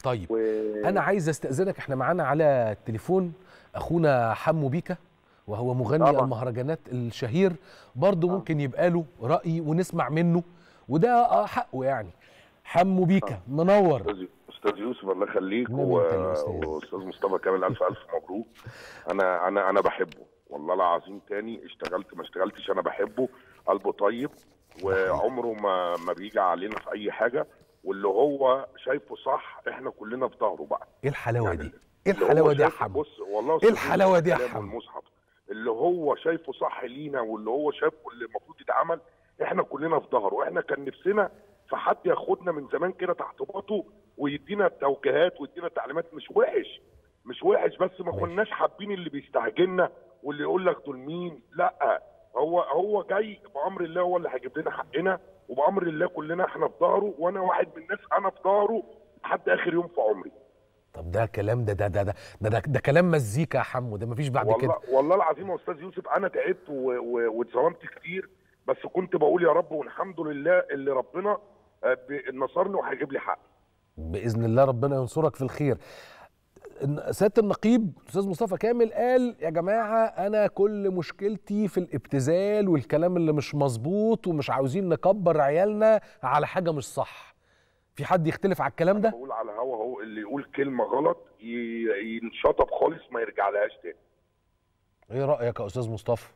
طيب انا عايز استاذنك، احنا معانا على التليفون اخونا حمو بيكا، وهو مغني طبعا. المهرجانات الشهير، برضه ممكن يبقى له راي ونسمع منه، وده حقه يعني. حمو بيكا منور. استاذ يوسف الله يخليك، واستاذ مصطفى كامل الف مبروك. انا بحبه والله العظيم، تاني اشتغلت ما اشتغلتش انا بحبه، قلبه طيب وعمره ما بيجي علينا في اي حاجه، واللي هو شايفه صح احنا كلنا في ظهره بقى. ايه الحلاوه يعني دي؟ ايه الحلاوه دي يا حمو؟ بص والله ايه الحلاوه دي يا حمو؟ المصحف اللي هو شايفه صح لينا، واللي هو شايفه اللي المفروض يتعمل، احنا كلنا في ظهره. احنا كان نفسنا في حد ياخدنا من زمان كده تحت باطه ويدينا توجيهات ويدينا تعليمات. مش وحش بس ما كناش حابين اللي بيستعجلنا واللي يقول لك دول مين. لا، هو جاي بامر الله، هو اللي هيجيب لنا حقنا، وبامر الله كلنا احنا في ظهره، وانا واحد من الناس انا في ظهره لحد اخر يوم في عمري. طب ده كلام ده كلام مزيكا يا حمو، ده مفيش بعد كده. والله العظيم يا استاذ يوسف انا تعبت واتظلمت كتير، بس كنت بقول يا رب والحمد لله اللي ربنا نصرني وهيجيب لي حقي باذن الله. ربنا ينصرك في الخير. سياده النقيب استاذ مصطفى كامل قال يا جماعه انا كل مشكلتي في الابتذال والكلام اللي مش مظبوط، ومش عاوزين نكبر عيالنا على حاجه مش صح. في حد يختلف على الكلام ده؟ بقول على هوا اهو، اللي يقول كلمه غلط ينشطب خالص ما يرجع لهاش تاني. ايه رايك يا استاذ مصطفى؟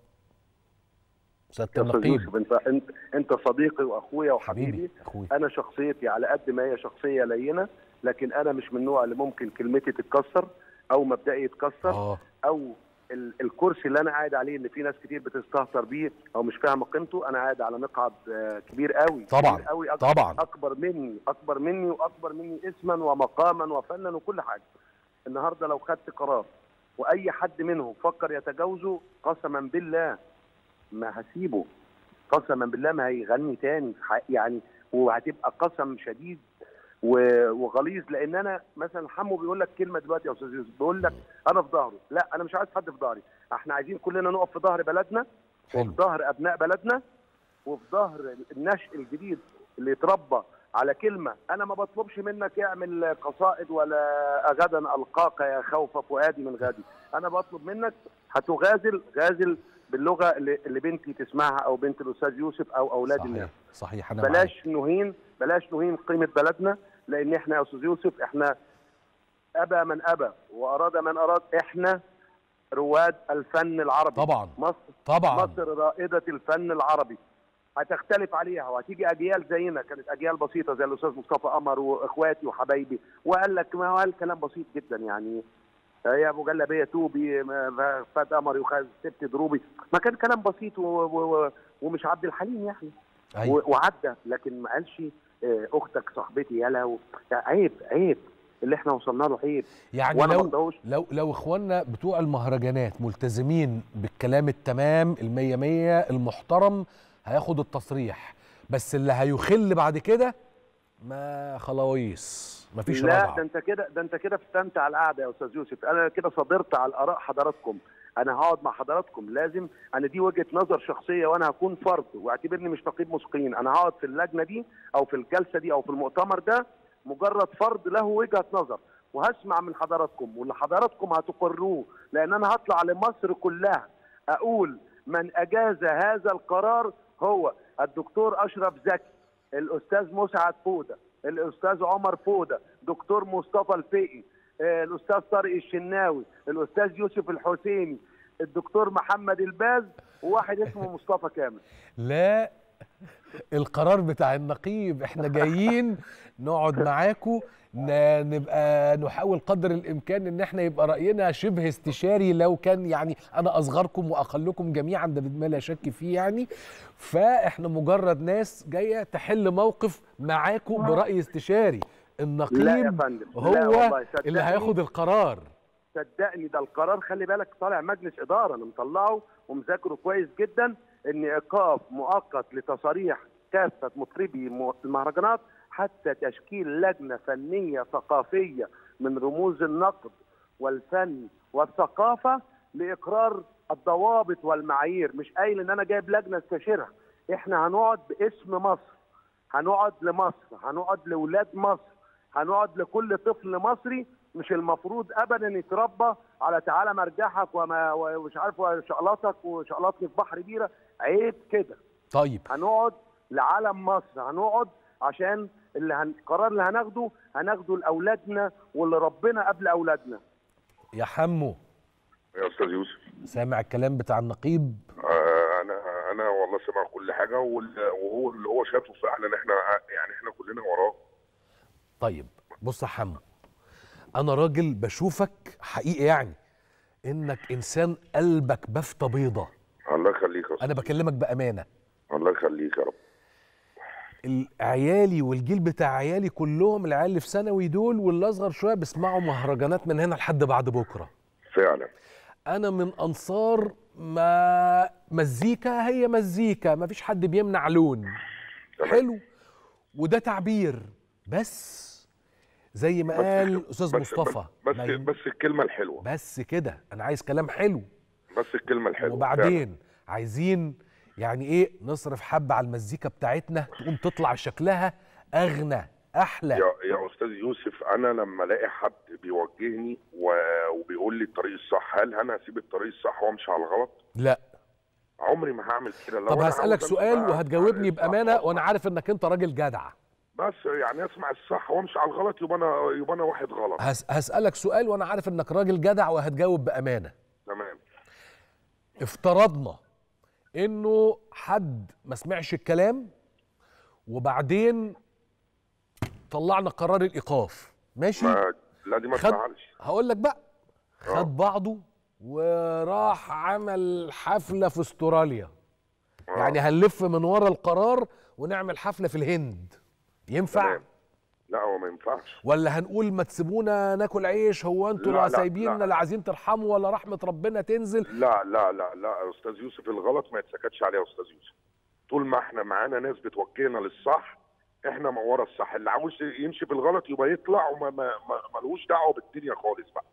سياده النقيب. انت صديقي واخويا وحبيبي. أخوي. انا شخصيتي على قد ما هي شخصيه لينه، لكن انا مش من النوع اللي ممكن كلمتي تتكسر او مبدئي يتكسر او الكرسي اللي انا قاعد عليه اللي في ناس كتير بتستهتر بيه او مش فاهمه قيمته. انا قاعد على مقعد كبير قوي، طبعا كبير قوي، طبعا اكبر مني واكبر مني اسما ومقاما وفنا وكل حاجه. النهارده لو خدت قرار واي حد منهم فكر يتجاوزه، قسما بالله ما هسيبه، قسما بالله ما هيغني تاني يعني، وهتبقى قسم شديد وغليظ. لان انا مثلا حمو بيقول لك كلمه دلوقتي يا استاذ يوسف، بيقول لك انا في ظهره. لا، انا مش عايز حد في ظهري، احنا عايزين كلنا نقف في ظهر بلدنا وفي ظهر ابناء بلدنا وفي ظهر النشء الجديد اللي يتربى على كلمه. انا ما بطلبش منك اعمل قصائد ولا غدا القاك يا خوف فؤادي من غادي، انا بطلب منك غازل باللغه اللي بنتي تسمعها او بنت الاستاذ يوسف او اولاد الناس. صحيح. انا بلاش نهين قيمه بلدنا، لان احنا يا استاذ يوسف احنا ابى من ابى واراد من اراد، احنا رواد الفن العربي. طبعا مصر رائده الفن العربي. هتختلف عليها وهتيجي اجيال زينا، كانت اجيال بسيطه زي الاستاذ مصطفى قمر واخواتي وحبايبي، وقال لك ما هو كلام بسيط جدا يعني، يا ابو جلابيه توبي فات قمر يخاز سبت دروبي، ما كان كلام بسيط ومش عبد الحليم يعني. أيوة. وعدى، لكن ما قالش اختك صاحبتي يالا عيب اللي احنا وصلنا له، عيب يعني. لو اخواننا بتوع المهرجانات ملتزمين بالكلام التمام المية مية المحترم هياخد التصريح، بس اللي هيخل بعد كده ما خلاويص مفيش رجعه. لا، ده انت كده فتنت على القعده يا استاذ يوسف. انا كده صدرت على اراء حضراتكم، انا هقعد مع حضراتكم، لازم انا دي وجهه نظر شخصيه وانا هكون فرد، واعتبرني مش نقيب مسقين. انا هقعد في اللجنه دي او في الجلسه دي او في المؤتمر ده مجرد فرد له وجهه نظر، وهسمع من حضراتكم واللي حضراتكم هتقروه، لان انا هطلع لمصر كلها اقول من اجاز هذا القرار هو الدكتور اشرف زكي، الاستاذ مسعد فوده، الاستاذ عمر فوده، دكتور مصطفى الفقي، الاستاذ طارق الشناوي، الاستاذ يوسف الحسيني، الدكتور محمد الباز، وواحد اسمه مصطفى كامل. لا، القرار بتاع النقيب احنا جايين نقعد معاكم، نبقى نحاول قدر الامكان ان احنا يبقى راينا شبه استشاري، لو كان يعني انا اصغركم واقلكم جميعا، ده ما لا شك فيه يعني. فاحنا مجرد ناس جايه تحل موقف معاكم براي استشاري. النقيب لا يا فندم، هو اللي هياخد القرار. صدقني ده القرار، خلي بالك طالع مجلس اداره انا مطلعه ومذاكره كويس جدا، ان ايقاف مؤقت لتصاريح كافه مطربي المهرجانات حتى تشكيل لجنه فنيه ثقافيه من رموز النقد والفن والثقافه لاقرار الضوابط والمعايير. مش قايل ان انا جايب لجنه استشيرها، احنا هنقعد باسم مصر، هنقعد لمصر، هنقعد لاولاد مصر، هنقعد لكل طفل مصري مش المفروض ابدا يتربى على تعالى مرجحك ومش عارف وشقلطك وشقلطني في بحر بيره، عيب كده. طيب هنقعد لعالم مصر، هنقعد عشان القرار اللي هناخده لاولادنا واللي ربنا قبل اولادنا. يا حمو يا استاذ يوسف، سامع الكلام بتاع النقيب؟ انا والله سامع كل حاجه، وهو اللي هو شافه فعلا احنا كلنا وراه. طيب بص يا حمو، انا راجل بشوفك حقيقي يعني انك انسان قلبك بفتة بيضة. الله يخليك يا استاذ، انا بكلمك بامانه. الله يخليك يا رب. عيالي والجيل بتاع عيالي كلهم، العيال اللي في ثانوي دول واللي اصغر شويه، بيسمعوا مهرجانات من هنا لحد بعد بكره. فعلا انا من انصار مزيكا هي مزيكا، ما فيش حد بيمنع لون. حلو، وده تعبير، بس زي ما قال استاذ مصطفى بس الكلمه الحلوه، بس كده. انا عايز كلام حلو، بس الكلمه الحلوه. وبعدين فعلا عايزين يعني ايه نصرف حبه على المزيكا بتاعتنا تقوم تطلع شكلها اغنى احلى. يا استاذ يوسف، انا لما الاقي حد بيوجهني وبيقول لي الطريق الصح، هل انا هسيب الطريق الصح وامشي على الغلط؟ لا، عمري ما هعمل كده. طب هسألك سؤال وهتجاوبني بأمانة، وانا عارف انك انت راجل جدع. بس يعني اسمع الصح وامشي على الغلط، يبقى انا واحد غلط. هسألك سؤال وانا عارف انك راجل جدع وهتجاوب بأمانة. تمام. افترضنا انه حد ما سمعش الكلام وبعدين طلعنا قرار الإيقاف، ماشي؟ لا دي ما تزعلش. هقول لك بقى، خد بعضه وراح عمل حفلة في استراليا. يعني هنلف من ورا القرار ونعمل حفلة في الهند، ينفع؟ تمام. لا هو ما ينفعش. ولا هنقول ما تسيبونا ناكل عيش، هو انتوا لا سايبيننا لا عايزين ترحموا ولا رحمة ربنا تنزل؟ لا لا لا لا يا استاذ يوسف، الغلط ما يتسكتش عليه يا استاذ يوسف. طول ما احنا معانا ناس بتوجهنا للصح، احنا ما ورا الصح. اللي عاوز يمشي في الغلط يبقى يطلع وما ملوش دعوه بالدنيا خالص بقى.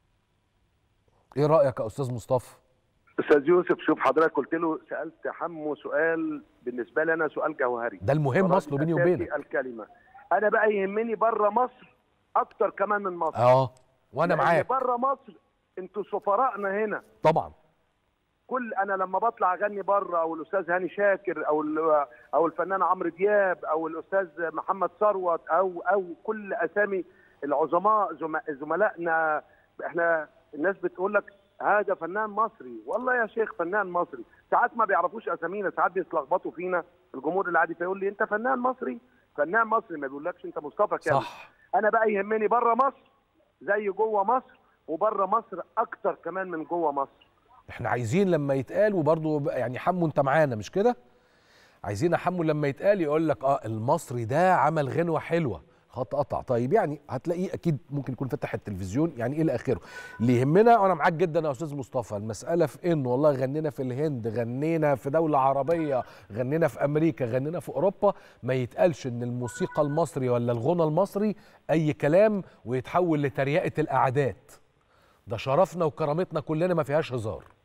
ايه رايك يا استاذ مصطفى؟ استاذ يوسف، شوف حضرتك قلت له سالت حمو سؤال بالنسبه لي انا سؤال جوهري، ده المهم اصله بيني وبينك. الكلمه انا بقى يهمني بره مصر اكتر كمان من مصر. وانا معاك. بره مصر انتوا سفراءنا هنا طبعا. انا لما بطلع اغني بره، او الاستاذ هاني شاكر او الفنان عمرو دياب او الاستاذ محمد ثروت او كل اسامي العظماء زملائنا، احنا الناس بتقول لك هذا فنان مصري. والله يا شيخ فنان مصري، ساعات ما بيعرفوش اسامينا، ساعات بيتلخبطوا فينا الجمهور العادي، فيقول لي انت فنان مصري، فنان مصري، ما بيقولكش انت مصطفى كامل. صح. انا بقى يهمني بره مصر زي جوه مصر، وبره مصر اكتر كمان من جوه مصر. احنا عايزين لما يتقال، وبرضه يعني حمو انت معانا مش كده؟ عايزين حمو لما يتقال يقول لك المصري ده عمل غنوه حلوه، خط قطع. طيب يعني هتلاقيه اكيد ممكن يكون فتح التلفزيون يعني الى اخره. اللي يهمنا، وانا معاك جدا يا استاذ مصطفى، المساله في انه والله غنينا في الهند، غنينا في دوله عربيه، غنينا في امريكا، غنينا في اوروبا، ما يتقالش ان الموسيقى المصري ولا الغنى المصري اي كلام ويتحول لتريقه الاعداد. ده شرفنا وكرامتنا كلنا، ما فيهاش هزار.